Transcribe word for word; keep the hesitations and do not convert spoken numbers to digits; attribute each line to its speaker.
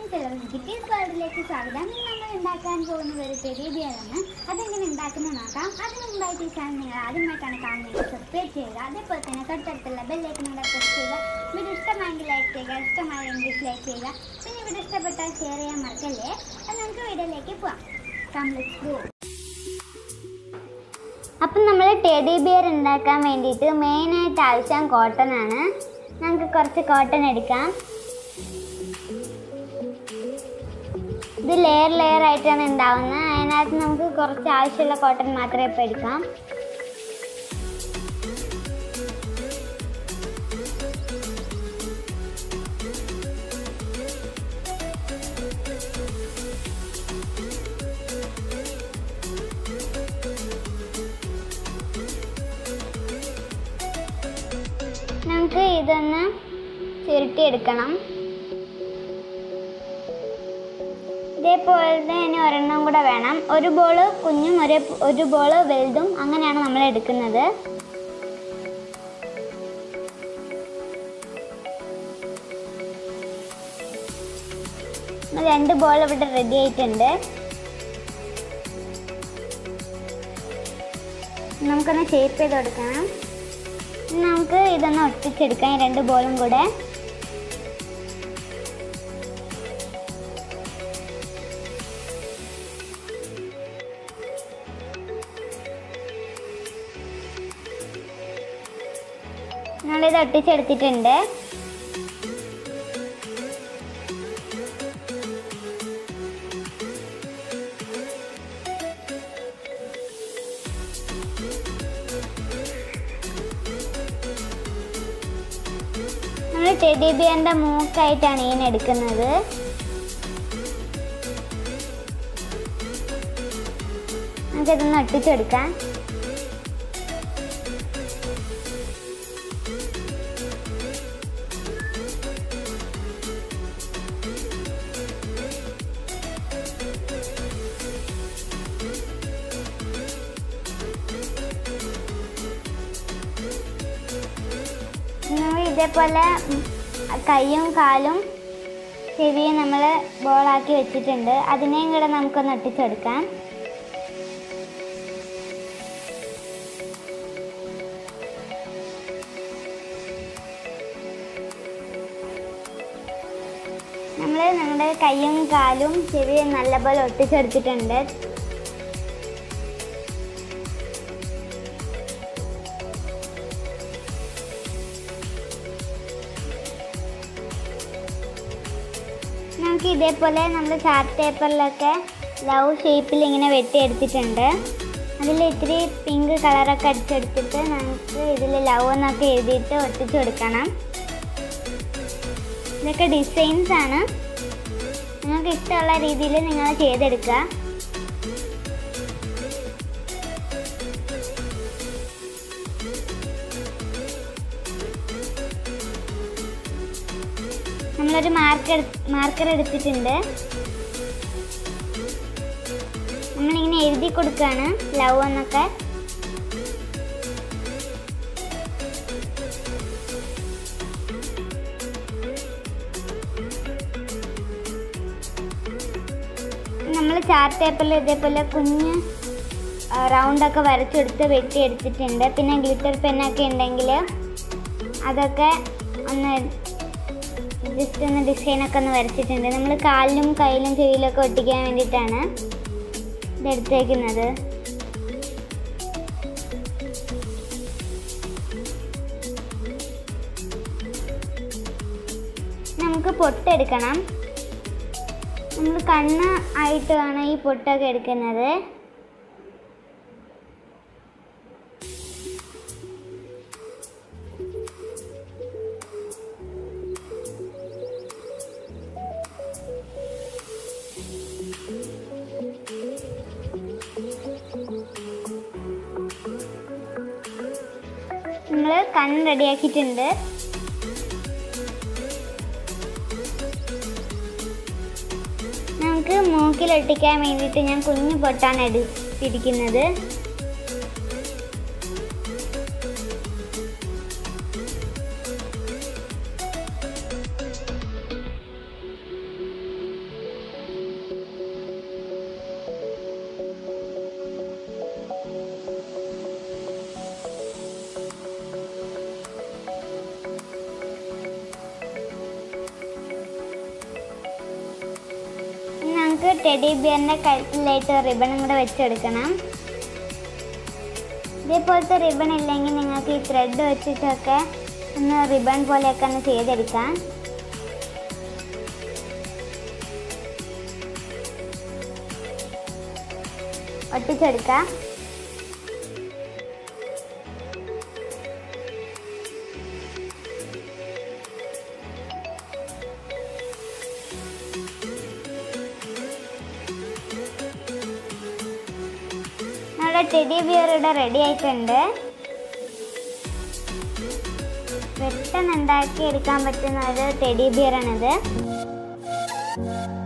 Speaker 1: Kitty's വേൾഡിലേക്ക് സ്വാഗതം. ഇന്ന് നമ്മൾ ഉണ്ടാക്കാൻ പോകുന്നത് ഒരു ടെഡി ബിയറാണ്. അതെങ്ങനെ ഉണ്ടാക്കുന്നത് നോക്കാം. അതിന് മുമ്പായിട്ട് ഈ ചാനൽ നിങ്ങൾ ആദ്യമായിട്ടാണ് കാണുന്നത് സബ്സ്ക്രൈബ് ചെയ്യുക. അതേപോലെ തന്നെ തൊട്ടടുത്തുള്ള ബെല്ലൈക്കൺ കൂടെ പ്രസ് ചെയ്യുക. വീഡിയോ ഇഷ്ടമായെങ്കിൽ ലൈക്ക് ചെയ്യുക, ഇഷ്ടമായെങ്കിൽ ഡിസ്ലൈക്ക് ചെയ്യുക. പിന്നെ വീഡിയോ ഇഷ്ടപ്പെട്ടാൽ ഷെയർ ചെയ്യാൻ മറക്കല്ലേ. അപ്പം നമുക്ക് വീഡിയോയിലേക്ക് പോവാം. Come let's go. അപ്പം നമ്മൾ ടെഡി ബിയർ ഉണ്ടാക്കാൻ വേണ്ടിയിട്ട് മെയിനായിട്ട് ആവശ്യം കോട്ടൺ ആണ്. നമുക്ക് കുറച്ച് കോട്ടൺ എടുക്കാം. ഇത് ലെയർ ലെയർ ആയിട്ടാണ് ഉണ്ടാവുന്നത്. അതിനകത്ത് നമുക്ക് കുറച്ച് ആവശ്യമുള്ള കോട്ടൺ മാത്രമേ ഇപ്പോൾ എടുക്കാം. നമുക്ക് ഇതൊന്ന് ചുരുട്ടിയെടുക്കണം. ഇതേപോലെ തന്നെ ഒരെണ്ണം കൂടെ വേണം. ഒരു ബോൾ കുഞ്ഞും ഒരു ഒരു ബോൾ വലുതും, അങ്ങനെയാണ് നമ്മൾ എടുക്കുന്നത്. രണ്ട് ബോൾ ഇവിടെ റെഡി ആയിട്ടുണ്ട്. നമുക്കൊന്ന് ഷേപ്പ് ചെയ്ത് കൊടുക്കണം. നമുക്ക് ഇതൊന്ന് ഒട്ടിച്ചെടുക്കാം, രണ്ട് ബോളും കൂടെ. നമ്മളിത് ഒട്ടിച്ചെടുത്തിട്ടുണ്ട്. നമ്മൾ ടെഡി ബിയറിന്റെ മൂക്കായിട്ടാണ് ഇതിന് എടുക്കുന്നത്. നമുക്കിതൊന്ന് ഒട്ടിച്ചെടുക്കാം. ഇതേപോലെ കൈയും കാലും ചെവിയും നമ്മൾ ബോളാക്കി വെച്ചിട്ടുണ്ട്. അതിനെയും കൂടെ നമുക്കൊന്ന് ഒട്ടിച്ചെടുക്കാം. നമ്മൾ നമ്മുടെ കൈയും കാലും ചെവിയും നല്ലപോലെ ഒട്ടിച്ചെടുത്തിട്ടുണ്ട്. നമുക്ക് ഇതേപോലെ നമ്മൾ ചാർട്ട് പേപ്പറിലൊക്കെ ലവ് ഷേപ്പിൽ ഇങ്ങനെ വെട്ടിയെടുത്തിട്ടുണ്ട്. അതിൽ ഇത്തിരി പിങ്ക് കളറൊക്കെ അടിച്ചെടുത്തിട്ട് നമുക്ക് ഇതിൽ ലവ് എന്നൊക്കെ എഴുതിയിട്ട് ഒട്ടിച്ചു കൊടുക്കണം. ഇതൊക്കെ ഡിസൈൻസ് ആണ്. നിങ്ങൾക്ക് ഇഷ്ടമുള്ള രീതിയിൽ നിങ്ങൾ ചെയ്തെടുക്കുക. നമ്മളൊരു മാർക്കർ മാർക്കർ എടുത്തിട്ടുണ്ട്. നമ്മളിങ്ങനെ എഴുതി കൊടുക്കുകയാണ് ലവ് എന്നൊക്കെ. നമ്മൾ ചാർട്ട് പേപ്പറിൽ ഇതേപോലെ കുഞ്ഞ് റൗണ്ടൊക്കെ വരച്ചെടുത്ത് വെട്ടിയെടുത്തിട്ടുണ്ട്. പിന്നെ ഗ്ലിറ്റർ പെന്നൊക്കെ ഉണ്ടെങ്കിൽ അതൊക്കെ ഒന്ന് ജസ്റ്റ് ഒന്ന് ഡിസൈനൊക്കെ ഒന്ന് വരച്ചിട്ടുണ്ട്. നമ്മൾ കാലിലും കയ്യിലും ചെവിയിലൊക്കെ ഒട്ടിക്കാൻ വേണ്ടിയിട്ടാണ് ഇതെടുത്തേക്കുന്നത്. നമുക്ക് പൊട്ടെടുക്കണം. നമ്മൾ കണ്ണ് ആയിട്ടാണ് ഈ പൊട്ടൊക്കെ എടുക്കുന്നത്. നമ്മൾ കണ്ണ് റെഡിയാക്കിയിട്ടുണ്ട്. നമുക്ക് മൂക്കിലൊട്ടിക്കാൻ വേണ്ടിയിട്ട് ഞാൻ കുഞ്ഞു പൊട്ടാണ് എടുത്തിരിക്കുന്നത്. നമുക്ക് ടെഡി ബിയറിൻ്റെ കഴുത്തിലായിട്ട് റിബണും കൂടെ വെച്ചെടുക്കണം. ഇതേപോലത്തെ റിബൺ ഇല്ലെങ്കിൽ നിങ്ങൾക്ക് ഈ ത്രെഡ് വെച്ചിട്ടൊക്കെ ഒന്ന് റിബൺ പോലെയൊക്കെ ഒന്ന് ചെയ്തെടുക്കാം. ഒട്ടിച്ചെടുക്കാം. നമ്മുടെ ടെഡി ബിയർ ഇവിടെ റെഡി ആയിട്ടുണ്ട്. പെട്ടെന്ന് ഉണ്ടാക്കി എടുക്കാൻ പറ്റുന്ന ഒരു ടെഡി ബിയറാണിത്.